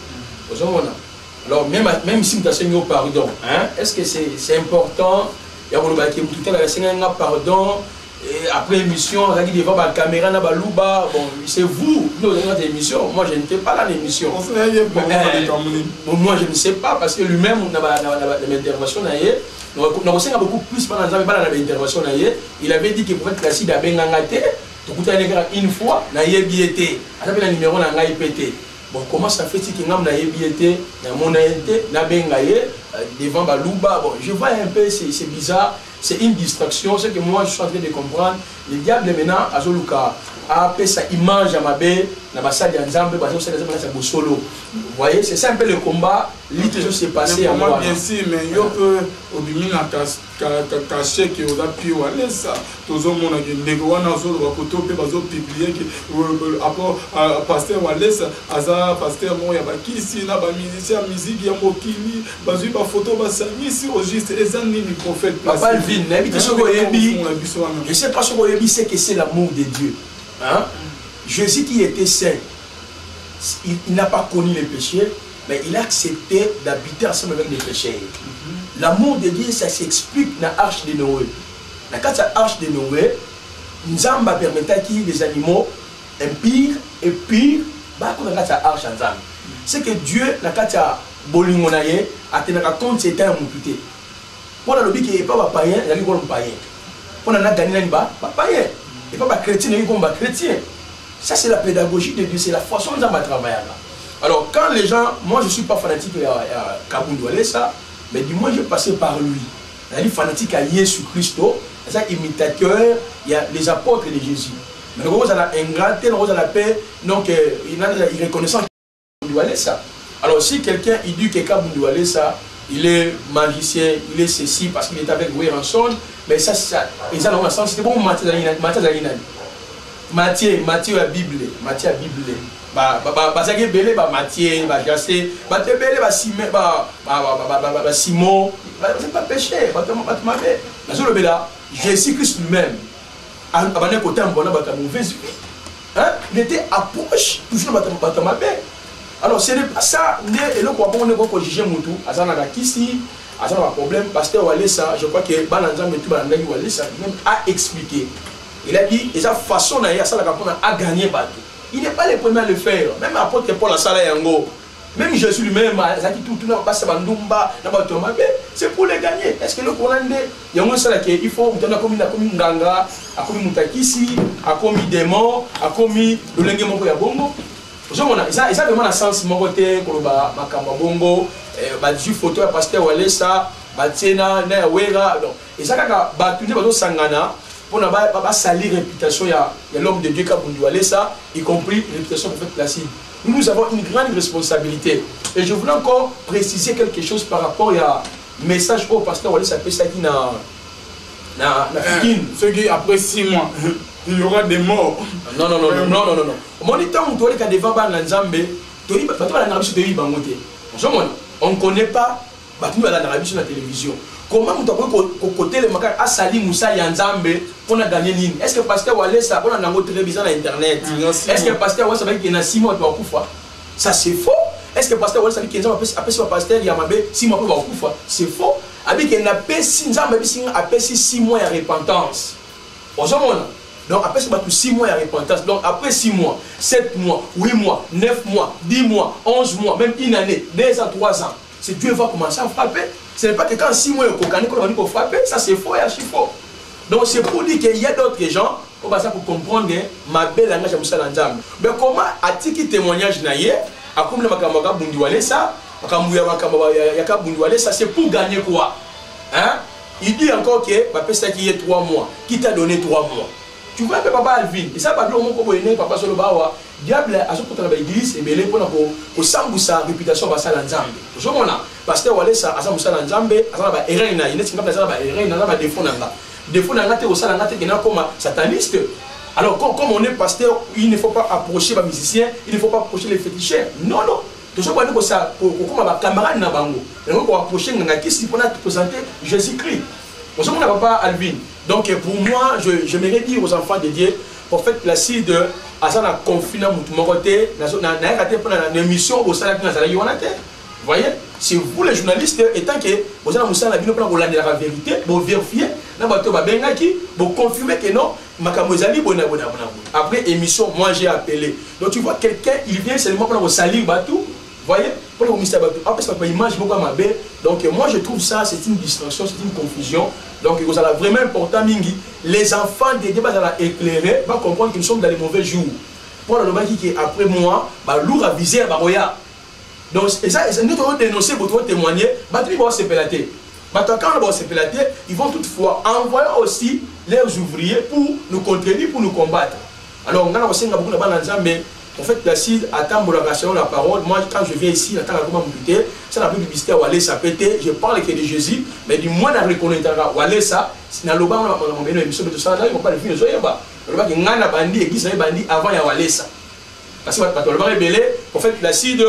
Alors même si tu as pardon, hein, est-ce que c'est important? Il y a tout à pardon et après émission, on a dit devant la caméra na baluba, bon c'est vous nous dans notre émission. Moi je n'étais pas là l'émission. Moi je ne sais pas parce que lui-même on a l'intervention na yé. On a beaucoup plus pendant l'intervention na yé. Il avait dit que pour être Placide a bengangate une fois, na yebiete, avec le numéro na pété. Bon, comment ça fait que ngam na yebiete, na monaete, na bengaye devant baluba. Bon, je vois un peu, c'est bizarre, c'est une distraction. Ce que moi je suis en train de comprendre, le diable maintenant à Zoluka a fait sa image à ma bé, na basa de Nzambe, basa de Nzambe solo. Vous voyez, c'est ça un peu le combat. L'idée s'est passé à moi. Bien sûr, mais yo peut obligé na cacher que on a pu aller ça. Tous les monde qui négocier na zolo ba koto pe bazo publier que rapport pasteur Walesa aza pasteur mo ya bakisi na ba musicien musique ya mokili bazo ba photo ba sangisi au juste ezani ni prophète Papa Alvin n'habite sur Oyebi. Je sais pas sur Oyebi c'est que c'est l'amour de Dieu. Hein? Jésus qui était saint, il n'a pas connu les péchés, mais il a accepté d'habiter ensemble avec les pécheurs. L'amour de Dieu, ça s'explique dans l'arche de Noé. Dans l'arche de Noé, Nzamba permettait qu'il y ait des animaux impurs et purs, dans l'arche ensemble. C'est que Dieu, dans l'arche bolingonaye, a tenu compte c'était un moututé. Pour le lobby qui n'est pas païen, il y a un païen. Pour le gagné pas païen. Et pas chrétien, il y a un chrétien. Ça, c'est la pédagogie de Dieu, c'est la façon dont on va travailler là. Alors, quand les gens, moi je ne suis pas fanatique à Kabundu Alessa, mais du moins je passais par lui. Il y a fanatique à Jésus Christ, il y a imitateur, il y a les apôtres de Jésus. Mais nous avons un grand, nous avons la paix, donc il reconnaissant Kabundu Alessa. Alors, si quelqu'un il dit que Kabundu Alessa, il est magicien, il est ceci parce qu'il est avec Wéranson, mais ça, ils ont un sens, c'est bon, Matthieu la Bible, Matthieu la Bible. Parce que belé Matthieu, Jassé, belé Simon, c'est pas péché, Jésus Christ lui-même, il était approche toujours Batamabé. Alors ce n'est pas ça, et là on peut juger Moutou, Azana Kisi, Azana un problème, pasteur Walesa, je crois que Bananzam et tout Bananzam Walesa même a expliqué. Il a dit, et sa façon à gagner bateau. Il n'est pas le premier à le faire. Même apôtre Paul a salé Yango. Même Jésus lui-même, c'est pour les gagner. Est-ce que le Colandais, il y a un seul qui il faut comme une ganga, à comme une takisi, à comme une démon, à comme le lengue ya bongo. Ça vraiment un sens mon côté pour makamba bongo, du photo à pasteur Walesa, Batiena, na wera. Et ça quand ba tout sangana. pour ne salir la réputation, il y a l'homme de Dieu qui a voulu ça, y compris la réputation prophète Placide. Nous avons une grande responsabilité. Et je voulais encore préciser quelque chose par rapport à message au pasteur Wallace appelle ça qui n'a ceux qui après 6 mois il y aura des morts. Non. Mon temps où tu as des vents dans Nzambe, on ne connaît pas la télévision. Comment on peut côté le macar à Sali Moussa Yanzambe pour gagner ligne? Est-ce que pasteur Wallace a une télévision sur internet? Est-ce que pasteur Wallace a dit qu'il y a 6 mois pour pouvoir? Ça c'est faux. Est-ce que pasteur Wallace a dit qu'il y a pasteur Yamabe 6 mois pour pouvoir? C'est faux. Avec qu'il y a 6 mois de repentance. Donc après 6 mois de repentance. Donc après 6 mois, 7 mois, 8 mois, 9 mois, 10 mois, 11 mois, même une année, 2 ans, 3 ans, c'est Dieu va commencer à frapper. Ce n'est pas que quand 6 mois qu'on va dire frapper, ça c'est faux et archi faux. Donc c'est pour dire qu'il y a d'autres gens pour comprendre ma belle langage à Moussa Lanzambe. Mais comment a-t-il témoignage naïe à comme le Makamaka Bundiwale ça? Ça c'est pour gagner quoi? Hein? Il dit encore que ça qui est 3 mois. Qui t'a donné 3 mois? Tu vois que papa Alvin, et ça pas mon papa sur le bawa, diable a ce pour l'église et belé pour sa réputation à Salanzambe. Je m'en a pasteur Wallace à Moussa Lanzambe, à Erena, il est comme ça, Erena, il a des fonds là. Des fonds là, au Salangate qui est comme sataniste. Alors comme on est pasteur, il ne faut pas approcher les musiciens, il ne faut pas approcher les féticheurs. Non. Toujours pour ça, pour camarade na bango. Pour approcher qui pour présenter Jésus-Christ. Bonjour mon papa Alvin. Donc pour moi, j'aimerais dire aux enfants de Dieu, prophète Placide, à ça na confiné mon côté, na raté pour la émission au salon na zala yonate. Vous voyez, si vous les journalistes étant que vous allez Moussa la bino pour la vérité, pour vérifier, na bato ba bengaki, pour confirmer que non, makamozali bona. Après émission, moi j'ai appelé. Donc tu vois quelqu'un, il vient seulement pour salir batou. Vous voyez, pour le ministère Batou, après ça, image beaucoup à ma belle. Donc, moi, je trouve ça, c'est une distraction, c'est une confusion. Donc, vous allez vraiment important, Mingi. Les enfants des débats à éclairer, vont comprendre que nous sommes dans les mauvais jours. Pour le moment qui est après moi, lourd à viser à Baroya. Donc, et ça, nous devons dénoncer, vous devez témoigner. Batou, ils vont se pélater. Batou, quand ils vont se pélater, ils vont toutefois envoyer aussi leurs ouvriers pour nous contenir, pour nous combattre. Alors, on a aussi beaucoup de gens, mais en fait, Placide attend la parole. Moi, quand je viens ici, j'attends comment m'écouter. Ça n'a plus de publicité à Wallace, ça pété. Je parle que de Jésus, mais du moins, on reconnaît Wallace, ça. Si dans le bas, on a une émission de tout ça, là, ils ne vont pas le finir. Le bas, il y a un bandit, et qui s'est bandit avant, il y a Wallace. Parce que le bas rebellé, en fait, Placide,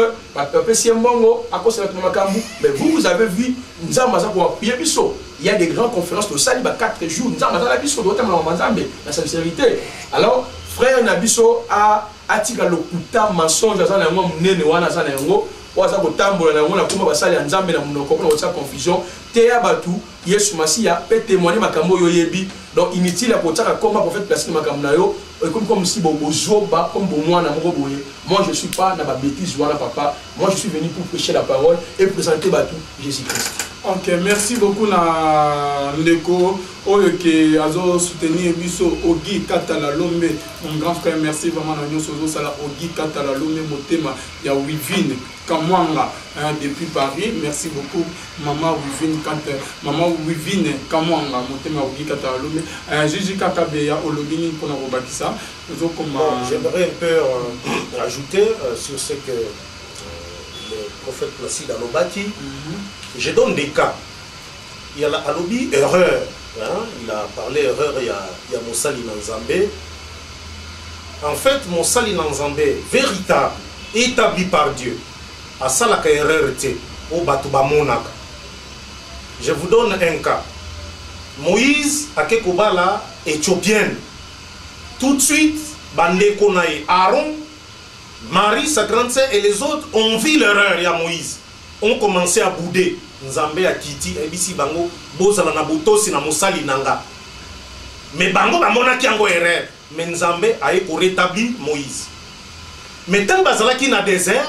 à cause de la Makambu, mais vous avez vu, nous avons pour appuyer Bisso. Il y a des grandes conférences de ça, il y a 4 jours. Nous avons la Bisso, la sincérité. Alors, frère Nabiso a atika lokuta mensonge za na ngom nene wana za na ngo waza kotambola na ngona kuma basali ya nzambe na munoko na wotsa confusion te ya batu Yesu Masia peut témoigner makambo yo yebi donc inutile à kotaka comme prophète Placide makambo na yo comme si bozoba comme bomwana moko boye. Moi je suis pas na ba bêtise wana papa, moi je suis venu pour prêcher la parole et présenter batu Jésus-Christ. Ok, merci beaucoup na Ndeko oyo ke azo soutenir biso Ogi Katala Lombe, mon grand frère, merci vraiment na nyoso zo sala Ogi Katala Lombe motema ya Wivine Kamwanga depuis Paris. Merci beaucoup maman Wivine Kamwanga motema Ogi Katala Lombe. Jésus Kakabeya olobini pona robakisa. J'aimerais un peu ajouter sur ce que le prophète Placide Alobaki. Je donne des cas. Il y a Alobi, erreur. Hein? Il a parlé erreur, il y a Moussali Nanzambe. En fait, Moussali Nanzambe, véritable, établi par Dieu, à Salaka erreur au Batouba Monaka. Je vous donne un cas. Moïse, à Kekobala, éthiopienne. Tout de suite, Bandé Konaï, Aaron, Marie, sa grande sœur et les autres ont vu l'erreur, il y a Moïse. On commençait à bouder. Nzambe a Kiti, Ebisi Bango, Bozala na Butosi na Moussali Nanga. Mais Bango Bamona qui a erreur. Mais Nzambe a rétabli Moïse. Mais tant Bazala qui na désert,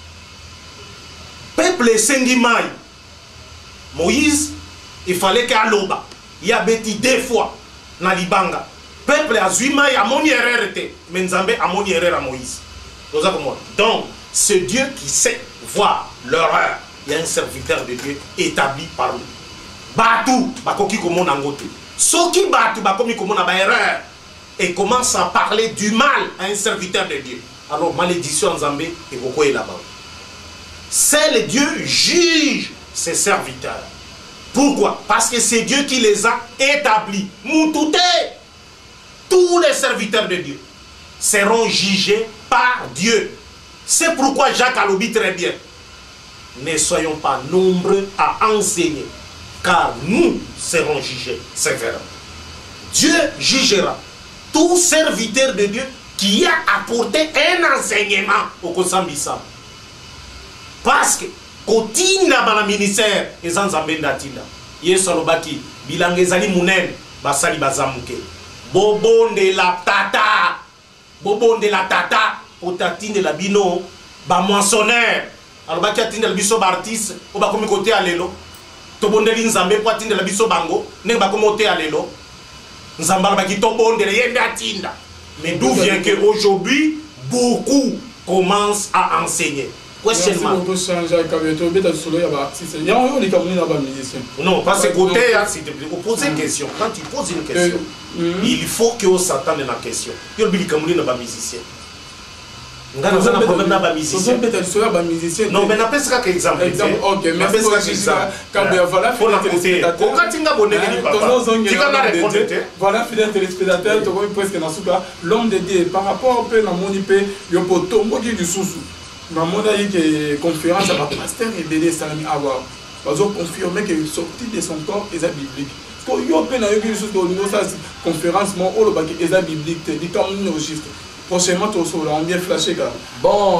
peuple Sengimai, Moïse, il fallait qu'à l'Oba, il y a bêti 2 fois na Libanga. Peuple a Zuima, a mon erreur, mais Nzambe a mon erreur à Moïse. Donc, c'est Dieu qui sait voir l'erreur. Il y a un serviteur de Dieu établi par nous. Batu, bakoki komona ngote. Soki batu bakomi komona ba erreur et commence à parler du mal à un serviteur de Dieu. Alors malédiction en Zambé et pourquoi est là-bas? C'est le Dieu juge ses serviteurs. Pourquoi? Parce que c'est Dieu qui les a établis. Moutouté. Tous les serviteurs de Dieu seront jugés par Dieu. C'est pourquoi Jacques a dit très bien. Ne soyons pas nombreux à enseigner, car nous serons jugés sévèrement. Dieu jugera tout serviteur de Dieu qui a apporté un enseignement au Kosambisa. Parce que, kotinda bana ministère, ezan zambenda tinda. Yesu alobaki, bilangezali munen, basali bazamuke. Bobonde la tata, bobonde la tata, otatinde la bino, ba moissonneur. Alobaki atinde la biso ba artiste, o ba komi kote alelo. Tobondeli nzambe po atinde la biso bango, ne ba komi kote alelo. Nzamba alobaki tobondele yende atinda. Mais d'où vient que aujourd'hui beaucoup commencent à enseigner. Questionnement. Non, parce que côté, s'il te plaît, pose une question. Quand tu poses une question, il faut que on s'attende à la question. Il y a des musiciens. Non, mais n'a pas ça qu'exemple. Ok, merci beaucoup. Voilà, fidèle téléspectateur, tu vois presque dans ce cas, l'homme de Dieu, par rapport au peu dans mon IP, il y a un peu de tombeau du sous-sous. Dans mon conférence, il y a un pasteur et BD Salami Avoir. Parce qu'on confirme qu'il est sorti de son corps et c'est biblique. Parce qu'il y a un peu de conférence, et c'est biblique, il dit comme nous registre. Prochainement, on bien flashé. Bon,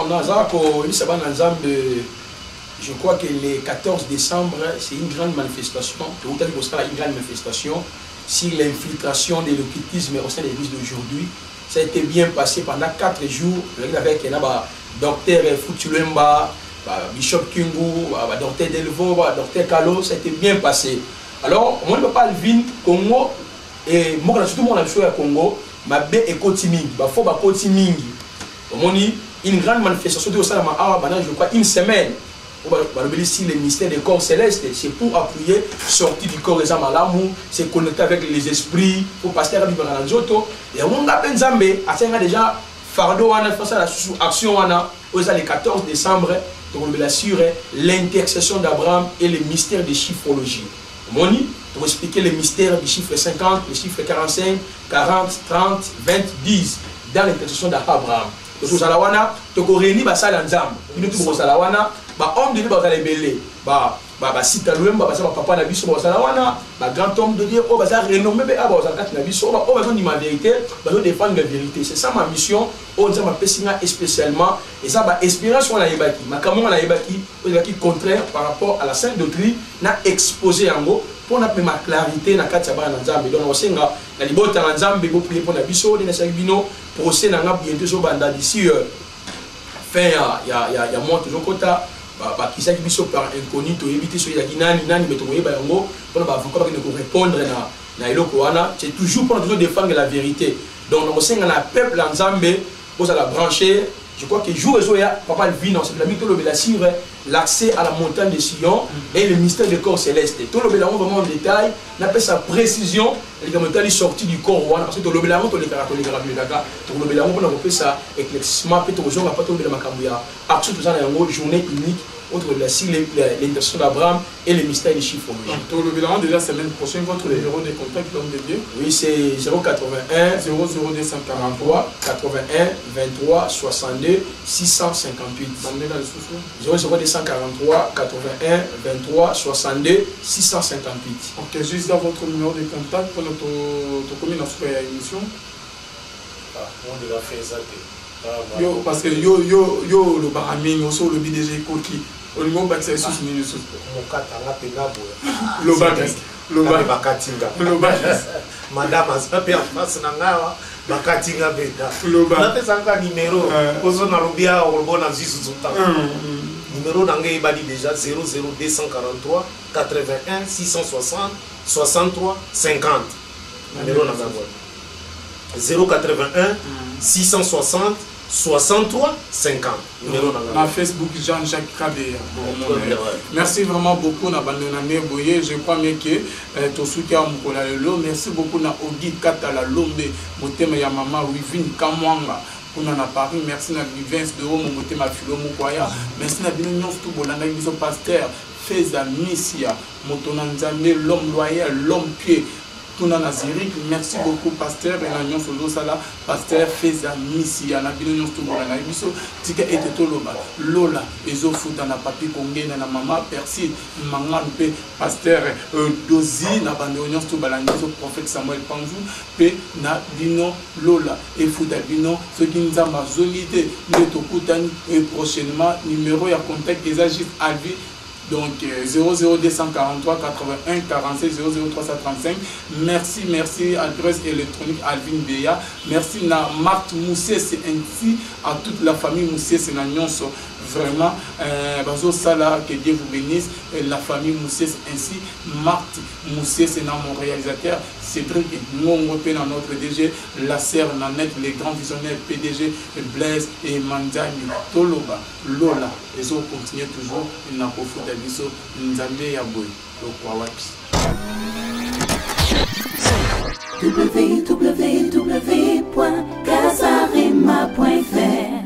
je crois que le 14 décembre, c'est une grande manifestation. Une grande manifestation sur l'infiltration de l'occultisme au sein de l'église d'aujourd'hui. Ça a été bien passé pendant 4 jours avec docteur Futulumba, Bishop Kingu, docteur Delvo, docteur Kalo. Ça a été bien passé. Alors, on ne peut pas le Congo et moi, surtout mon ami au Congo. Mabe ekoti mingi, bafo bakoti mingi. Omoni une grande manifestation de ça pendant je crois une semaine. On va ici le mystère des corps célestes, c'est pour appuyer sortir du corps des amalamu, c'est connecter avec les esprits, pour passer à la Nzoto. Et on a Nzambe, a déjà fardeau wana face à la sous-action wana, le 14 décembre, on va assurer l'intercession d'Abraham et le mystère de chiffrologie. Moni, pour expliquer le mystère du chiffre 50, le chiffre 45, 40, 30, 20, 10 dans l'intercession d'Abraham. Donc, vous allez voir, vous réunissez les salles ensemble. Vous allez voir, homme de Dieu, vous allez belé. Sita Louem, papa Nabiso, vous allez voir, grand homme de Dieu, vous allez renommer, vous allez voir, vous allez dire ma vérité, vous allez défendre la vérité. C'est ça ma mission, vous allez dire spécialement. Et ça, ma espérance, on a ébaki. Ma caméra, on a ébaki, contraire par rapport à la sainte doctrine, n'a exposé en gros. Pour la clarité, na katia ba na Nzambe donc osenga na libota na Nzambe bo prier pour na biso de na sabino procès na nga bientôt so banda d'ici fin ya mois toujours kota ba kisaki biso par incognito éviter so ya nani mais to yeba yango pour ba avocat ba ne répondre na eloko wana c'est toujours pour toujours défendre la vérité donc osenga na peuple na Nzambe pour ça la brancher. Je crois que jour et jour, papa vit dans cette mythe, l'accès à la montagne de Sion et le mystère du corps céleste. Tout le bélamon vraiment en détail, on appelle sa précision, et comme il est sorti du corps, parce que tout le bélamon, tout le bélamon, on appelle ça éclaircissement, peut-être aux gens, pas tout le bélamon, absolument une journée unique entre l'intercession d'Abraham et le mystère du chiffrologie. Tout le bilan déjà semaine prochaine, votre numéro de contact l'homme de Dieu. Oui, c'est 081 00243 81 23 62 658. 00243 81 23 62 658. Ok, juste dans votre numéro de contact pour notre commune en super émission. On devrait faire ça. Yo, parce que yo le baraming, yo le BDG Koki, au niveau bâtiment sous minutes. Le bakatinga. Madame asape en face nanga bakatinga beta. Na pesa nga numéro, ozo na lobia olbona zisu zuta. Numéro nanga ibali déjà 00243 81 660 63 50. Numéro nanga 081 660 63 50. Na Facebook Jean-Jacques Kabea. Merci vraiment beaucoup na bandonane boye. Je crois bien que tosuki amukola lelo. Merci beaucoup na Ogi Katala Lombe motema ya mama Wivine Kamwanga. On en a Paris, merci na Vivence de Homo motema Philo Mukwaya. Merci na bino nyonso tout bolanda biso pasteur Feza Missia Motona Nzambe l'homme loyal, l'homme pied. Tuna Naziric, merci beaucoup pasteur et l'agnon solo sala pasteur Feza Missia na bino nyonso tout bolanda biso tika ete toloba Lola ezofuta na papi kongena na mama Persil Mangano pe pasteur Dozi na bando nyonso tout bolanda biso prophète Samuel Panzou pe na bino Lola efuta bino ce qui nous a mazolité neto kutani et prochainement numéro ya contact ezagit Alvi. Donc 00243 81 46 00335. Merci, adresse électronique Alvin Beya. Merci na Marthe Moussé, c'est ainsi à toute la famille Moussé, c'est Nagnonso. Vraiment, Bazo Sala, que Dieu vous bénisse. La famille Moussé, c'est ainsi. Marthe Moussé, c'est mon réalisateur. Cédric Ngongo, notre DG. La sœur Nanette, les grands visionnaires PDG, Blaise et Mandani. Toloba, Lola. Les autres continuent toujours. Il n'a pas foutu d'abisso. Nzambe Yaboy. www.casarema.fr